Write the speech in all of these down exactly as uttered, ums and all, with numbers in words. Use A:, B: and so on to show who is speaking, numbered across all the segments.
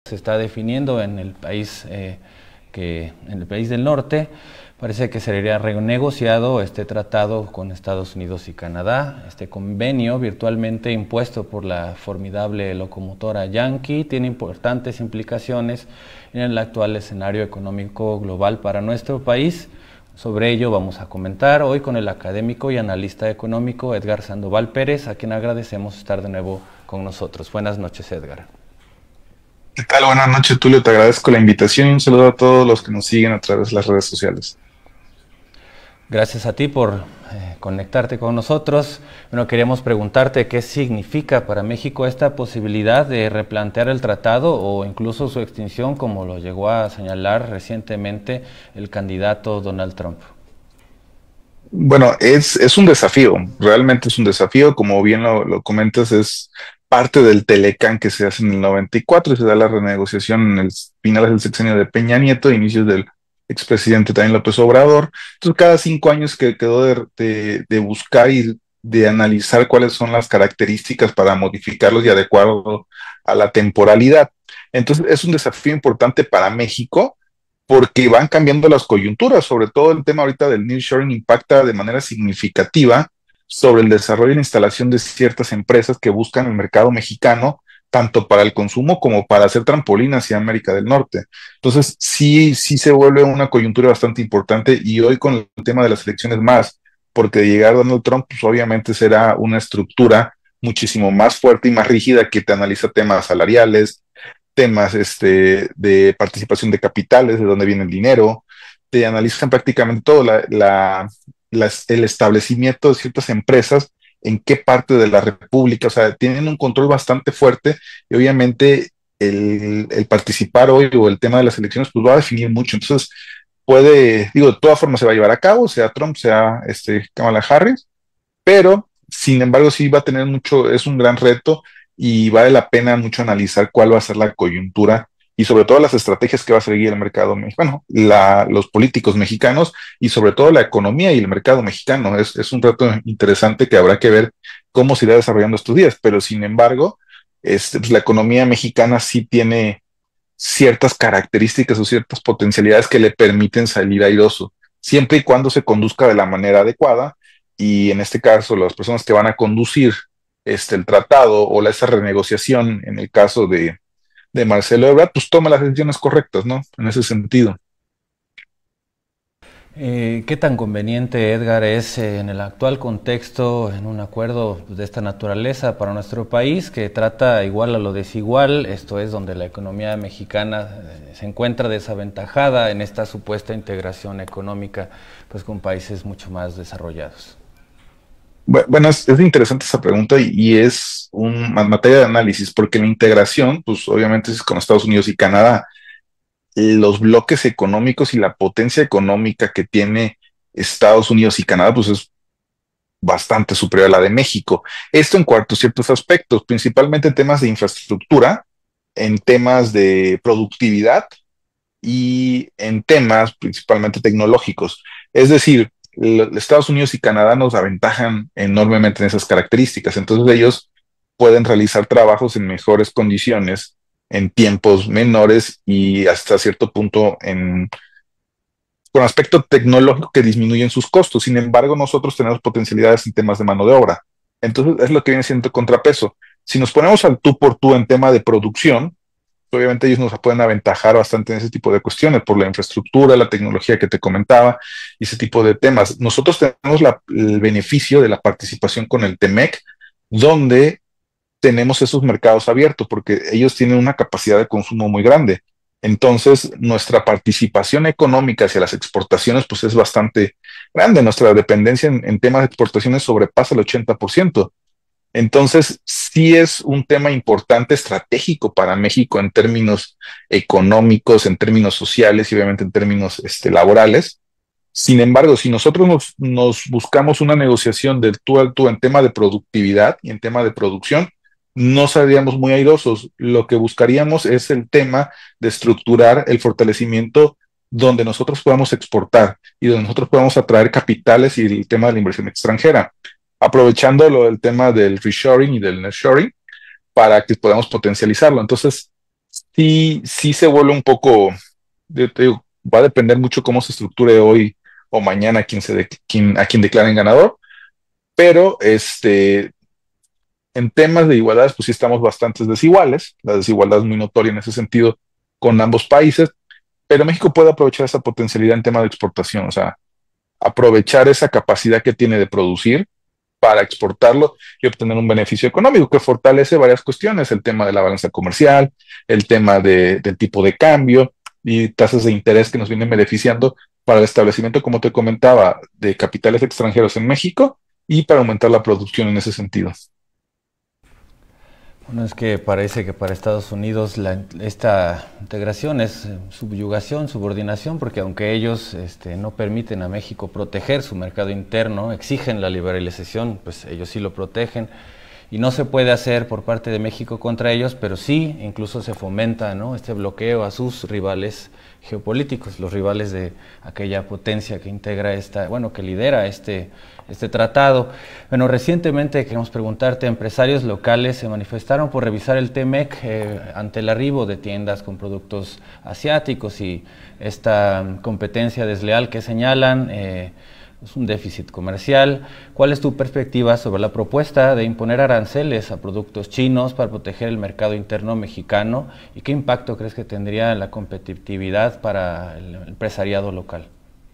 A: Se está definiendo en el país eh, que en el país del norte. Parece que sería renegociado este tratado con Estados Unidos y Canadá. Este convenio virtualmente impuesto por la formidable locomotora Yankee tiene importantes implicaciones en el actual escenario económico global para nuestro país. Sobre ello vamos a comentar hoy con el académico y analista económico Edgar Sandoval Pérez, a quien agradecemos estar de nuevo con nosotros. Buenas noches, Edgar.
B: ¿Qué tal? Buenas noches, Tulio. Te agradezco la invitación y un saludo a todos los que nos siguen a través de las redes sociales.
A: Gracias a ti por eh, conectarte con nosotros. Bueno, queríamos preguntarte qué significa para México esta posibilidad de replantear el tratado o incluso su extinción, como lo llegó a señalar recientemente el candidato Donald Trump.
B: Bueno, es, es un desafío, realmente es un desafío, como bien lo, lo comentas, es parte del Telecán que se hace en el noventa y cuatro y se da la renegociación en el finales del sexenio de Peña Nieto, inicios del expresidente también López Obrador. Entonces, cada cinco años que quedó de, de, de buscar y de analizar cuáles son las características para modificarlos y adecuarlos a la temporalidad. Entonces, es un desafío importante para México porque van cambiando las coyunturas, sobre todo el tema ahorita del nearshoring impacta de manera significativa sobre el desarrollo y la instalación de ciertas empresas que buscan el mercado mexicano, tanto para el consumo como para hacer trampolín hacia América del Norte. Entonces, sí, sí se vuelve una coyuntura bastante importante y hoy con el tema de las elecciones más, porque de llegar Donald Trump, pues obviamente será una estructura muchísimo más fuerte y más rígida que te analiza temas salariales, temas este, de participación de capitales, de dónde viene el dinero, te analizan prácticamente todo, la, la, las, el establecimiento de ciertas empresas, en qué parte de la República, o sea, tienen un control bastante fuerte y obviamente el, el participar hoy o el tema de las elecciones pues va a definir mucho, entonces puede, digo, de todas formas se va a llevar a cabo, sea Trump, sea este, Kamala Harris, pero sin embargo sí va a tener mucho, es un gran reto y vale la pena mucho analizar cuál va a ser la coyuntura y sobre todo las estrategias que va a seguir el mercado mexicano, la, los políticos mexicanos y sobre todo la economía y el mercado mexicano. Es, es un reto interesante que habrá que ver cómo se irá desarrollando estos días, pero sin embargo, este, pues la economía mexicana sí tiene ciertas características o ciertas potencialidades que le permiten salir airoso, siempre y cuando se conduzca de la manera adecuada y en este caso las personas que van a conducir este, el tratado o la, esa renegociación en el caso de, de Marcelo Ebrard, pues toma las decisiones correctas, ¿no? En ese sentido.
A: Eh, ¿Qué tan conveniente, Edgar, es eh, en el actual contexto, en un acuerdo de esta naturaleza para nuestro país, que trata igual a lo desigual, esto es donde la economía mexicana eh, se encuentra desaventajada en esta supuesta integración económica pues con países mucho más desarrollados?
B: Bueno, es, es interesante esa pregunta y, y es una materia de análisis, porque la integración, pues obviamente es con Estados Unidos y Canadá, los bloques económicos y la potencia económica que tiene Estados Unidos y Canadá, pues es bastante superior a la de México. Esto en cuanto a ciertos aspectos, principalmente en temas de infraestructura, en temas de productividad y en temas principalmente tecnológicos. Es decir, l- Estados Unidos y Canadá nos aventajan enormemente en esas características, entonces ellos pueden realizar trabajos en mejores condiciones, en tiempos menores y hasta cierto punto en, con aspecto tecnológico que disminuyen sus costos. Sin embargo, nosotros tenemos potencialidades en temas de mano de obra. Entonces, es lo que viene siendo el contrapeso. Si nos ponemos al tú por tú en tema de producción, obviamente ellos nos pueden aventajar bastante en ese tipo de cuestiones por la infraestructura, la tecnología que te comentaba y ese tipo de temas. Nosotros tenemos la, el beneficio de la participación con el TEMEC, donde tenemos esos mercados abiertos porque ellos tienen una capacidad de consumo muy grande. Entonces, nuestra participación económica hacia las exportaciones pues es bastante grande. Nuestra dependencia en, en temas de exportaciones sobrepasa el ochenta por ciento. Entonces, sí es un tema importante, estratégico para México en términos económicos, en términos sociales y obviamente en términos este, laborales. Sin embargo, si nosotros nos, nos buscamos una negociación del tú al tú en tema de productividad y en tema de producción, no saldríamos muy airosos. Lo que buscaríamos es el tema de estructurar el fortalecimiento donde nosotros podamos exportar y donde nosotros podamos atraer capitales y el tema de la inversión extranjera, aprovechando lo del tema del reshoring y del nearshoring para que podamos potencializarlo. Entonces, sí, sí se vuelve un poco, yo te digo, va a depender mucho cómo se estructure hoy o mañana quien se de- quien, a quien declaren ganador, pero este, en temas de igualdad, pues sí estamos bastante desiguales, la desigualdad es muy notoria en ese sentido con ambos países, pero México puede aprovechar esa potencialidad en tema de exportación, o sea, aprovechar esa capacidad que tiene de producir para exportarlo y obtener un beneficio económico que fortalece varias cuestiones, el tema de la balanza comercial, el tema de, del tipo de cambio y tasas de interés que nos vienen beneficiando para el establecimiento, como te comentaba, de capitales extranjeros en México y para aumentar la producción en ese sentido.
A: Bueno, es que parece que para Estados Unidos la, esta integración es eh, subyugación, subordinación, porque aunque ellos este, no permiten a México proteger su mercado interno, exigen la liberalización, pues ellos sí lo protegen y no se puede hacer por parte de México contra ellos, pero sí incluso se fomenta, ¿no?, este bloqueo a sus rivales geopolíticos, los rivales de aquella potencia que integra esta, bueno, que lidera este, este tratado. Bueno, recientemente queremos preguntarte, empresarios locales se manifestaron por revisar el TEMEC eh, ante el arribo de tiendas con productos asiáticos y esta competencia desleal que señalan. Eh, Es un déficit comercial. ¿Cuál es tu perspectiva sobre la propuesta de imponer aranceles a productos chinos para proteger el mercado interno mexicano? ¿Y qué impacto crees que tendría en la competitividad para el empresariado local?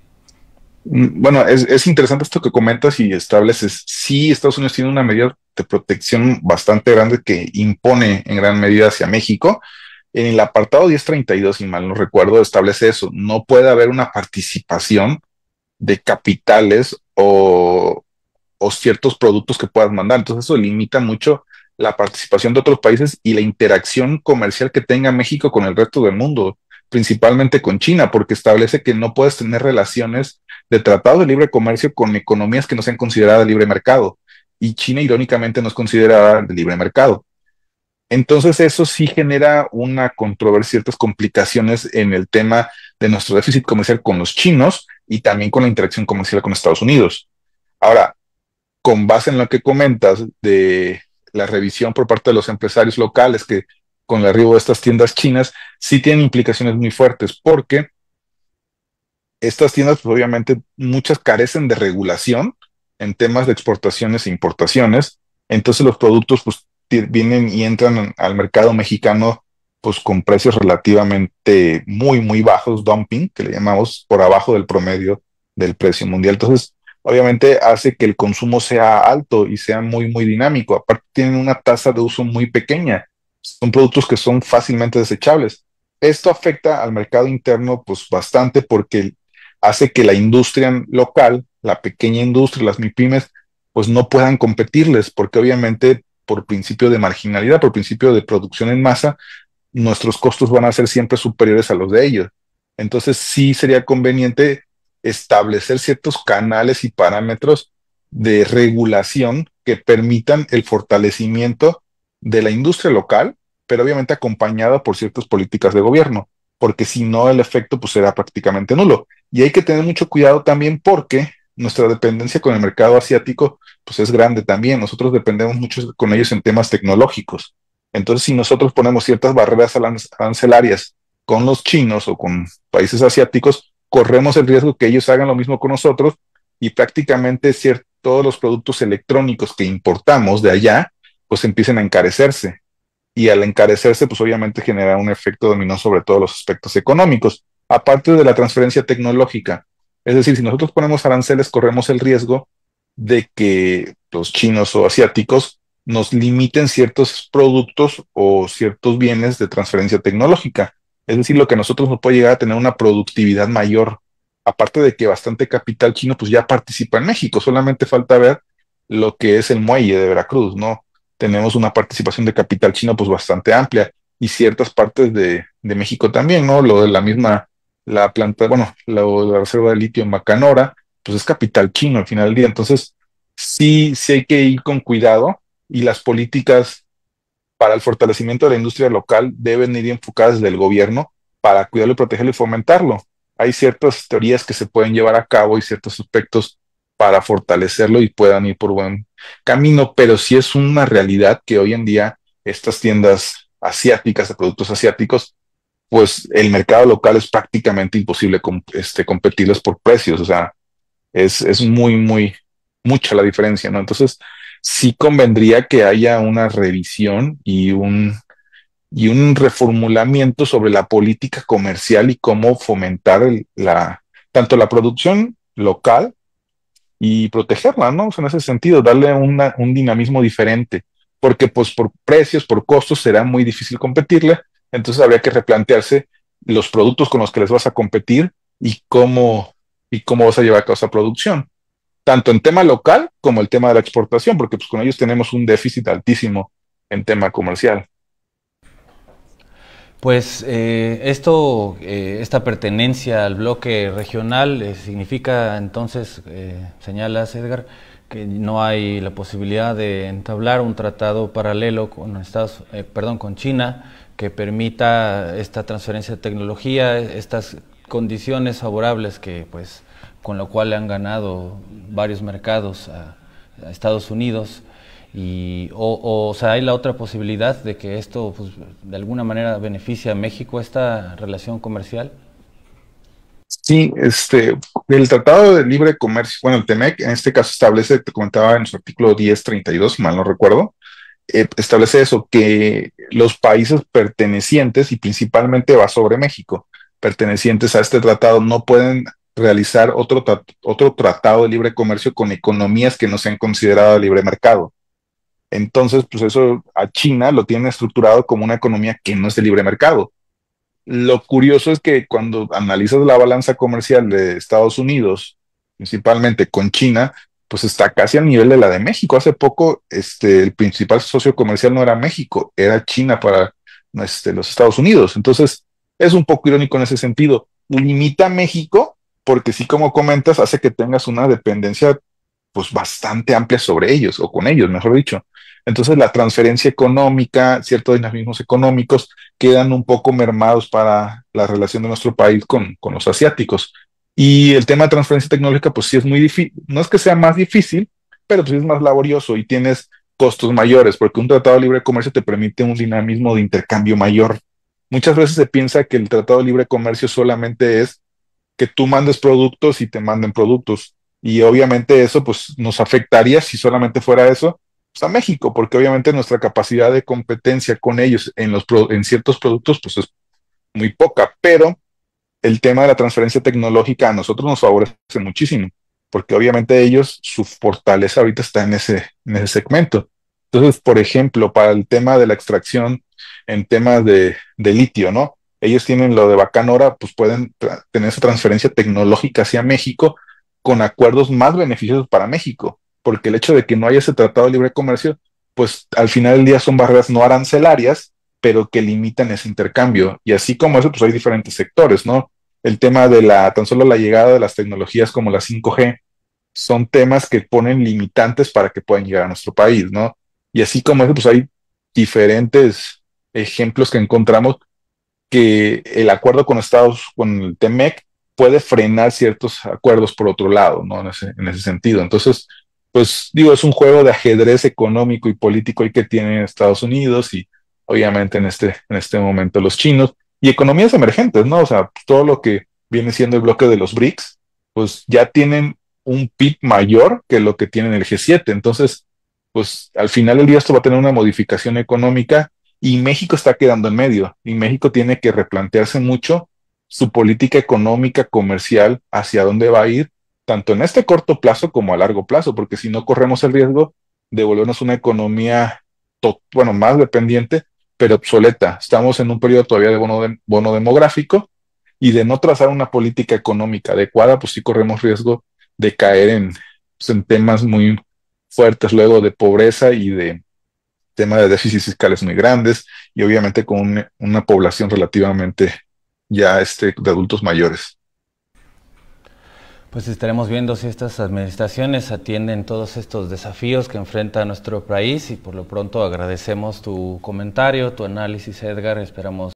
B: Mm, Bueno, es, es interesante esto que comentas y estableces. Sí, Estados Unidos tiene una medida de protección bastante grande que impone en gran medida hacia México. En el apartado diez treinta y dos, si mal no recuerdo, establece eso. No puede haber una participación de capitales o, o ciertos productos que puedas mandar. Entonces eso limita mucho la participación de otros países y la interacción comercial que tenga México con el resto del mundo, principalmente con China, porque establece que no puedes tener relaciones de tratado de libre comercio con economías que no sean consideradas de libre mercado. Y China, irónicamente, no es considerada de libre mercado. Entonces eso sí genera una controversia, ciertas complicaciones en el tema de nuestro déficit comercial con los chinos y también con la interacción comercial con Estados Unidos. Ahora, con base en lo que comentas de la revisión por parte de los empresarios locales que con el arribo de estas tiendas chinas sí tienen implicaciones muy fuertes porque estas tiendas pues, obviamente muchas carecen de regulación en temas de exportaciones e importaciones, entonces los productos pues ti- vienen y entran al mercado mexicano pues con precios relativamente muy muy bajos, dumping, que le llamamos por abajo del promedio del precio mundial. Entonces, obviamente hace que el consumo sea alto y sea muy muy dinámico. Aparte tienen una tasa de uso muy pequeña. Son productos que son fácilmente desechables. Esto afecta al mercado interno pues bastante porque hace que la industria local, la pequeña industria, las MIPIMES, pues no puedan competirles, porque obviamente por principio de marginalidad, por principio de producción en masa, nuestros costos van a ser siempre superiores a los de ellos. Entonces sí sería conveniente establecer ciertos canales y parámetros de regulación que permitan el fortalecimiento de la industria local, pero obviamente acompañada por ciertas políticas de gobierno, porque si no el efecto pues será prácticamente nulo. Y hay que tener mucho cuidado también porque nuestra dependencia con el mercado asiático pues es grande también. Nosotros dependemos mucho con ellos en temas tecnológicos. Entonces, si nosotros ponemos ciertas barreras arancelarias con los chinos o con países asiáticos, corremos el riesgo que ellos hagan lo mismo con nosotros y prácticamente cier- todos los productos electrónicos que importamos de allá, pues empiecen a encarecerse. Y al encarecerse, pues obviamente genera un efecto dominó sobre todos los aspectos económicos, aparte de la transferencia tecnológica. Es decir, si nosotros ponemos aranceles, corremos el riesgo de que los chinos o asiáticos nos limiten ciertos productos o ciertos bienes de transferencia tecnológica. Es decir, lo que a nosotros nos puede llegar a tener una productividad mayor. Aparte de que bastante capital chino pues ya participa en México, solamente falta ver lo que es el muelle de Veracruz, ¿no? Tenemos una participación de capital chino pues bastante amplia y ciertas partes de, de México también, ¿no? Lo de la misma, la planta, bueno, la, la reserva de litio en Bacanora, pues es capital chino al final del día. Entonces, sí, sí hay que ir con cuidado y las políticas para el fortalecimiento de la industria local deben ir enfocadas desde el gobierno para cuidarlo y protegerlo y fomentarlo. Hay ciertas teorías que se pueden llevar a cabo y ciertos aspectos para fortalecerlo y puedan ir por buen camino, pero sí es una realidad que hoy en día estas tiendas asiáticas, de productos asiáticos, pues el mercado local es prácticamente imposible com este, competirles por precios, o sea, es, es muy, muy, mucha la diferencia, ¿no? Entonces, sí convendría que haya una revisión y un, y un reformulamiento sobre la política comercial y cómo fomentar el, la, tanto la producción local y protegerla, ¿no? O sea, en ese sentido, darle una, un dinamismo diferente, porque pues por precios, por costos, será muy difícil competirle, entonces habría que replantearse los productos con los que les vas a competir y cómo, y cómo vas a llevar a cabo esa producción, tanto en tema local como el tema de la exportación, porque pues con ellos tenemos un déficit altísimo en tema comercial.
A: Pues eh, esto, eh, esta pertenencia al bloque regional eh, significa entonces, eh, señalas Edgar, que no hay la posibilidad de entablar un tratado paralelo con Estados, eh, perdón, con China que permita esta transferencia de tecnología, estas condiciones favorables que, pues, con lo cual le han ganado varios mercados a, a Estados Unidos. Y, o, o, o sea, hay la otra posibilidad de que esto, pues, de alguna manera beneficie a México, esta relación comercial.
B: Sí, este, el Tratado de Libre Comercio, bueno, el TEMEC, en este caso establece, te comentaba en su artículo diez treinta y dos, si mal no recuerdo, eh, establece eso, que los países pertenecientes, y principalmente va sobre México, pertenecientes a este tratado, no pueden realizar otro, tra- otro tratado de libre comercio con economías que no sean consideradas libre mercado. Entonces, pues eso a China lo tiene estructurado como una economía que no es de libre mercado. Lo curioso es que cuando analizas la balanza comercial de Estados Unidos, principalmente con China, pues está casi al nivel de la de México. Hace poco, este, el principal socio comercial no era México, era China para este, los Estados Unidos. Entonces, es un poco irónico en ese sentido. Limita a México porque sí, como comentas, hace que tengas una dependencia pues bastante amplia sobre ellos, o con ellos, mejor dicho. Entonces, la transferencia económica, ciertos dinamismos económicos, quedan un poco mermados para la relación de nuestro país con, con los asiáticos. Y el tema de transferencia tecnológica, pues sí es muy difícil, no es que sea más difícil, pero pues es más laborioso y tienes costos mayores, porque un tratado de libre comercio te permite un dinamismo de intercambio mayor. Muchas veces se piensa que el tratado de libre comercio solamente es que tú mandes productos y te manden productos. Y obviamente eso pues nos afectaría si solamente fuera eso pues, a México, porque obviamente nuestra capacidad de competencia con ellos en, los, en ciertos productos pues es muy poca, pero el tema de la transferencia tecnológica a nosotros nos favorece muchísimo, porque obviamente ellos, su fortaleza ahorita está en ese, en ese segmento. Entonces, por ejemplo, para el tema de la extracción en temas de, de litio, ¿no? Ellos tienen lo de Bacanora, pues pueden tener esa transferencia tecnológica hacia México con acuerdos más beneficiosos para México, porque el hecho de que no haya ese tratado de libre comercio, pues al final del día son barreras no arancelarias, pero que limitan ese intercambio. Y así como eso, pues hay diferentes sectores, ¿no? El tema de la, tan solo la llegada de las tecnologías como la cinco G, son temas que ponen limitantes para que puedan llegar a nuestro país, ¿no? Y así como eso, pues hay diferentes ejemplos que encontramos que el acuerdo con Estados, con el TEMEC, puede frenar ciertos acuerdos por otro lado, ¿no? En ese, en ese sentido. Entonces, pues digo, es un juego de ajedrez económico y político el que tiene Estados Unidos y obviamente en este, en este momento los chinos y economías emergentes, ¿no? O sea, todo lo que viene siendo el bloque de los BRICS, pues ya tienen un P I B mayor que lo que tienen el G siete. Entonces, pues al final del día esto va a tener una modificación económica y México está quedando en medio y México tiene que replantearse mucho su política económica, comercial, hacia dónde va a ir, tanto en este corto plazo como a largo plazo, porque si no corremos el riesgo de volvernos una economía, bueno, más dependiente, pero obsoleta. Estamos en un periodo todavía de bono, de, bono demográfico y de no trazar una política económica adecuada, pues sí corremos riesgo de caer en, pues, en temas muy fuertes luego de pobreza y de tema de déficits fiscales muy grandes y obviamente con un, una población relativamente ya este, de adultos mayores.
A: Pues estaremos viendo si estas administraciones atienden todos estos desafíos que enfrenta nuestro país y por lo pronto agradecemos tu comentario, tu análisis, Edgar. Esperamos